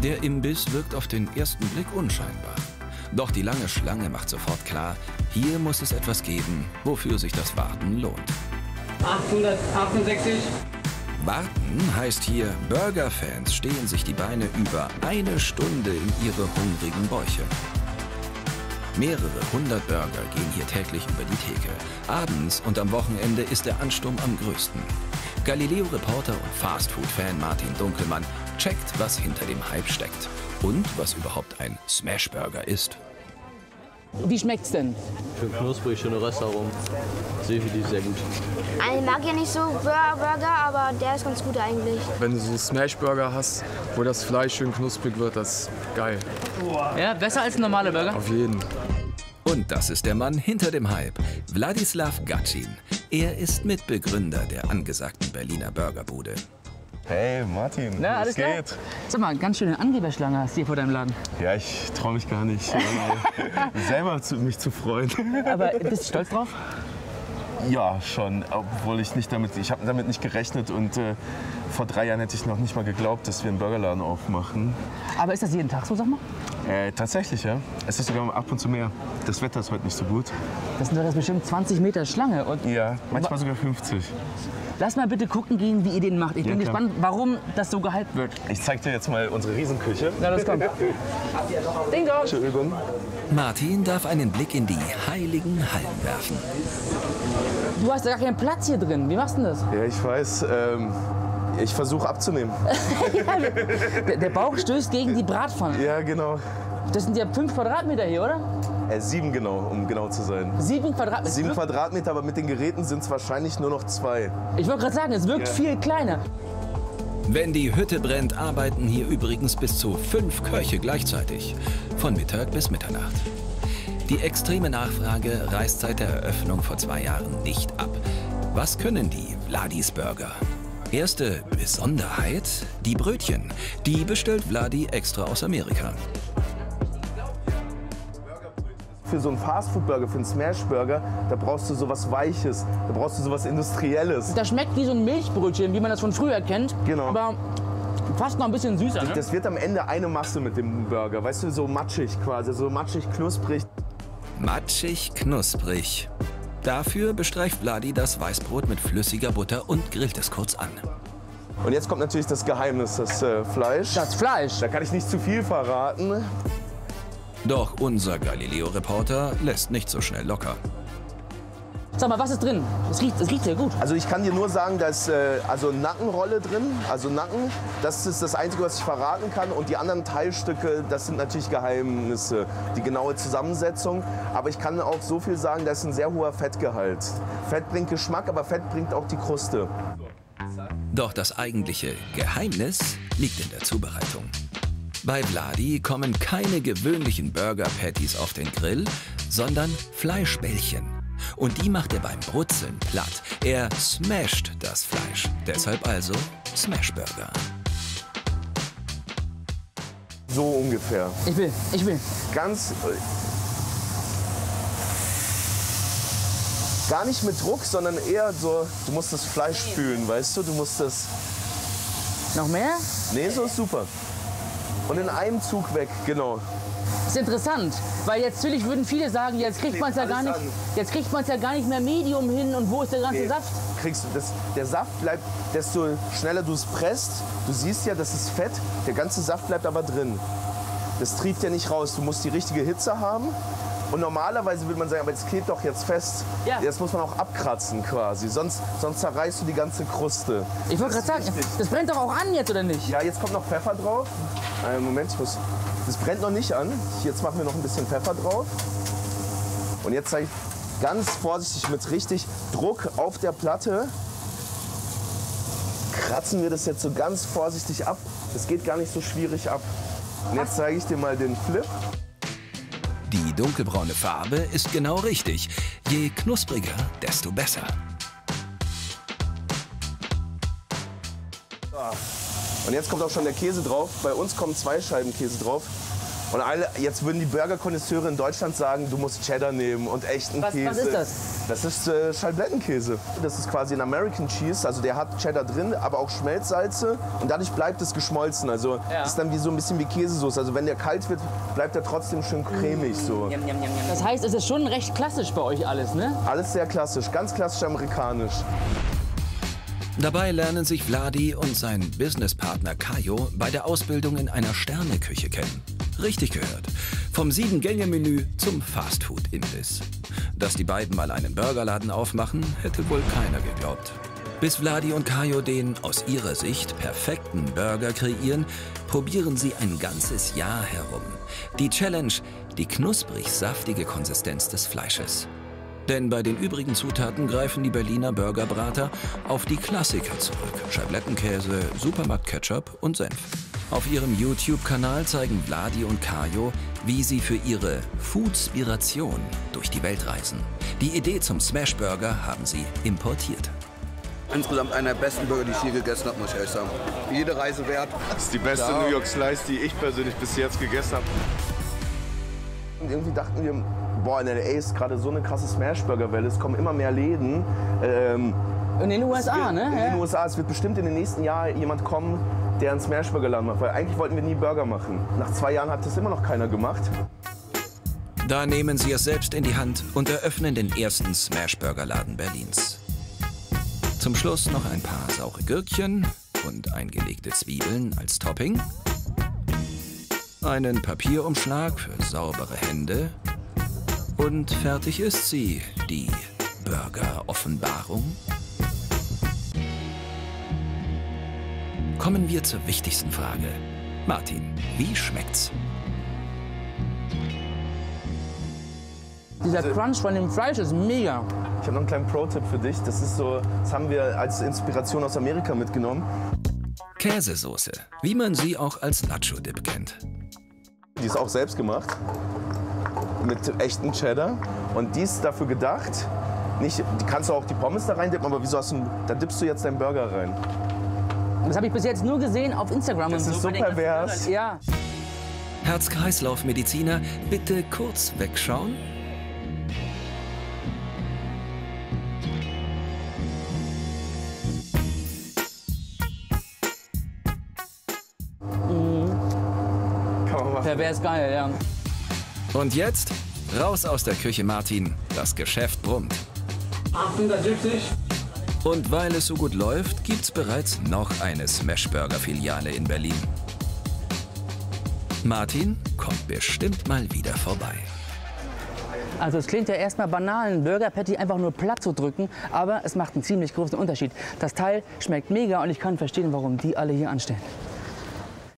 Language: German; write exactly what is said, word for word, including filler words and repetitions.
Der Imbiss wirkt auf den ersten Blick unscheinbar. Doch die lange Schlange macht sofort klar, hier muss es etwas geben, wofür sich das Warten lohnt. achthundertachtundsechzig. Warten heißt hier, Burger-Fans stehen sich die Beine über eine Stunde in ihre hungrigen Bäuche. Mehrere hundert Burger gehen hier täglich über die Theke. Abends und am Wochenende ist der Ansturm am größten. Galileo-Reporter und Fastfood-Fan Martin Dunkelmann checkt, was hinter dem Hype steckt und was überhaupt ein Smashburger ist. Wie schmeckt's denn? Schön knusprig, schöne Röstaromen. Definitiv sehr gut. Ich mag ja nicht so Burger, aber der ist ganz gut eigentlich. Wenn du so Smashburger hast, wo das Fleisch schön knusprig wird, das ist geil. Ja, besser als ein normaler Burger? Auf jeden. Und das ist der Mann hinter dem Hype, Wladislav Gatschin. Er ist Mitbegründer der angesagten Berliner Burgerbude. Hey Martin, Na, alles was klar? geht? Sag mal, ganz schöne Angeberschlange hast du hier vor deinem Laden. Ja, ich traue mich gar nicht, selber zu, mich zu freuen. Aber bist du stolz drauf? Ja, schon, obwohl ich nicht damit, ich habe damit nicht gerechnet und äh, vor drei Jahren hätte ich noch nicht mal geglaubt, dass wir einen Burgerladen aufmachen. Aber ist das jeden Tag so, sag mal? Äh, tatsächlich, ja. Es ist sogar ab und zu mehr. Das Wetter ist heute nicht so gut. Das sind doch das bestimmt zwanzig Meter Schlange. Und Ja, manchmal sogar fünfzig. lass mal bitte gucken gehen, wie ihr den macht. Ich bin Ja, klar. gespannt, warum das so gehypt wird. Ich zeig dir jetzt mal unsere Riesenküche. Na, das kommt. Ding dong! Entschuldigung. Martin darf einen Blick in die heiligen Hallen werfen. Du hast ja gar keinen Platz hier drin. Wie machst du denn das? Ja, ich weiß. Ähm, ich versuche abzunehmen. Der, der Bauch stößt gegen die Bratpfanne. Ja, genau. Das sind ja fünf Quadratmeter hier, oder? Äh, sieben genau, um genau zu sein. Sieben Quadratmeter. Sieben Quadratmeter, aber mit den Geräten sind es wahrscheinlich nur noch zwei. Ich wollte gerade sagen, es wirkt Ja. viel kleiner. Wenn die Hütte brennt, arbeiten hier übrigens bis zu fünf Köche gleichzeitig. Von Mittag bis Mitternacht. Die extreme Nachfrage reißt seit der Eröffnung vor zwei Jahren nicht ab. Was können die Wladis Burger? Erste Besonderheit, die Brötchen. Die bestellt Wladi extra aus Amerika. Für so einen Fastfood-Burger, für einen Smash-Burger, da brauchst du sowas Weiches, da brauchst du sowas Industrielles. Das schmeckt wie so ein Milchbrötchen, wie man das von früher kennt. Genau. Aber fast noch ein bisschen süßer, ne? Das wird am Ende eine Masse mit dem Burger, weißt du, so matschig quasi, so matschig, knusprig. Matschig, knusprig. Dafür bestreicht Wladi das Weißbrot mit flüssiger Butter und grillt es kurz an. Und jetzt kommt natürlich das Geheimnis, das äh, Fleisch. Das Fleisch. Da kann ich nicht zu viel verraten. Doch unser Galileo-Reporter lässt nicht so schnell locker. Sag mal, was ist drin? Es riecht, es riecht sehr gut. Also ich kann dir nur sagen, da ist äh, also Nackenrolle drin, also Nacken. Das ist das Einzige, was ich verraten kann. Und die anderen Teilstücke, das sind natürlich Geheimnisse, die genaue Zusammensetzung. Aber ich kann auch so viel sagen, da ist ein sehr hoher Fettgehalt. Fett bringt Geschmack, aber Fett bringt auch die Kruste. Doch das eigentliche Geheimnis liegt in der Zubereitung. Bei Wladi kommen keine gewöhnlichen Burger-Patties auf den Grill, sondern Fleischbällchen. Und die macht er beim Brutzeln platt. Er smasht das Fleisch. Deshalb also Smashburger. So ungefähr. Ich will, ich will. Ganz. Gar nicht mit Druck, sondern eher so, du musst das Fleisch fühlen, weißt du? Du musst das. Noch mehr? Nee, so ist super. Und in einem Zug weg, genau. Das ist interessant, weil jetzt natürlich würden viele sagen, jetzt kriegt man es ja gar nicht, jetzt kriegt man es ja gar nicht mehr Medium hin und wo ist der ganze Nee, Saft? Kriegst du das, der Saft bleibt, desto schneller du es presst. Du siehst ja, das ist Fett, der ganze Saft bleibt aber drin. Das trieft ja nicht raus. Du musst die richtige Hitze haben. Und normalerweise würde man sagen, aber das klebt doch jetzt fest. Ja. Das muss man auch abkratzen quasi, sonst, sonst zerreißt du die ganze Kruste. Ich wollte gerade sagen, das brennt doch auch an jetzt, oder nicht? Ja, jetzt kommt noch Pfeffer drauf. Einen Moment, ich muss, das brennt noch nicht an. Jetzt machen wir noch ein bisschen Pfeffer drauf. Und jetzt zeige ich ganz vorsichtig mit richtig Druck auf der Platte. Kratzen wir das jetzt so ganz vorsichtig ab. Das geht gar nicht so schwierig ab. Und jetzt zeige ich dir mal den Flip. Die dunkelbraune Farbe ist genau richtig. Je knuspriger, desto besser. Und jetzt kommt auch schon der Käse drauf. Bei uns kommen zwei Scheiben Käse drauf. Und alle, jetzt würden die Burger-Konnoisseure in Deutschland sagen, du musst Cheddar nehmen und echten Was, Käse. was ist das? Das ist äh, Scheiblettenkäse. Das ist quasi ein American Cheese, also der hat Cheddar drin, aber auch Schmelzsalze und dadurch bleibt es geschmolzen. Also Ja. ist dann wie so ein bisschen wie Käsesoße. Also wenn der kalt wird, bleibt er trotzdem schön cremig so. Das heißt, es ist schon recht klassisch bei euch alles, ne? Alles sehr klassisch, ganz klassisch amerikanisch. Dabei lernen sich Vladi und sein Businesspartner Kajo bei der Ausbildung in einer Sterneküche kennen. Richtig gehört. Vom Sieben-Gänge-Menü zum Fastfood-Imbiss. Dass die beiden mal einen Burgerladen aufmachen, hätte wohl keiner geglaubt. Bis Vladi und Kajo den aus ihrer Sicht perfekten Burger kreieren, probieren sie ein ganzes Jahr herum. Die Challenge, die knusprig-saftige Konsistenz des Fleisches. Denn bei den übrigen Zutaten greifen die Berliner Burgerbrater auf die Klassiker zurück. Scheiblettenkäse, Supermarkt-Ketchup und Senf. Auf ihrem YouTube-Kanal zeigen Vladi und Kajo, wie sie für ihre Foodspiration durch die Welt reisen. Die Idee zum Smashburger haben sie importiert. Insgesamt einer der besten Burger, die ich je gegessen habe, muss ich ehrlich sagen. Jede Reise wert. Das ist die beste New York Slice, die ich persönlich bis jetzt gegessen habe. Und irgendwie dachten wir, boah, in L A ist gerade so eine krasse Smashburger-Welle, es kommen immer mehr Läden. Ähm, In den U S A, wird, ne? In Ja. den U S A, es wird bestimmt in den nächsten Jahren jemand kommen, der einen Smashburger-Laden macht. Weil eigentlich wollten wir nie Burger machen. Nach zwei Jahren hat das immer noch keiner gemacht. Da nehmen sie es selbst in die Hand und eröffnen den ersten Smashburger-Laden Berlins. Zum Schluss noch ein paar saure Gürkchen und eingelegte Zwiebeln als Topping. Einen Papierumschlag für saubere Hände. Und fertig ist sie, die Burger-Offenbarung. Kommen wir zur wichtigsten Frage. Martin, wie schmeckt's? Dieser Crunch von dem Fleisch ist mega. Ich habe noch einen kleinen Pro-Tipp für dich. Das ist so, das haben wir als Inspiration aus Amerika mitgenommen. Käsesoße, wie man sie auch als Nacho-Dip kennt. Die ist auch selbst gemacht. Mit echtem Cheddar. Und die ist dafür gedacht, nicht, die kannst du auch die Pommes da rein dippen, aber wieso hast du, da dippst du jetzt deinen Burger rein. Das habe ich bis jetzt nur gesehen auf Instagram Das und ist so. so bei den ganzen pervers. Burgern. Ja. Herz-Kreislauf-Mediziner, bitte kurz wegschauen. Kann man machen. Pervers geil, ja. Und jetzt raus aus der Küche, Martin. Das Geschäft brummt. achtundsiebzig. Und weil es so gut läuft, gibt's bereits noch eine Smashburger-Filiale in Berlin. Martin kommt bestimmt mal wieder vorbei. Also es klingt ja erstmal banal, einen Burger Patty einfach nur platt zu drücken, aber es macht einen ziemlich großen Unterschied. Das Teil schmeckt mega und ich kann verstehen, warum die alle hier anstehen.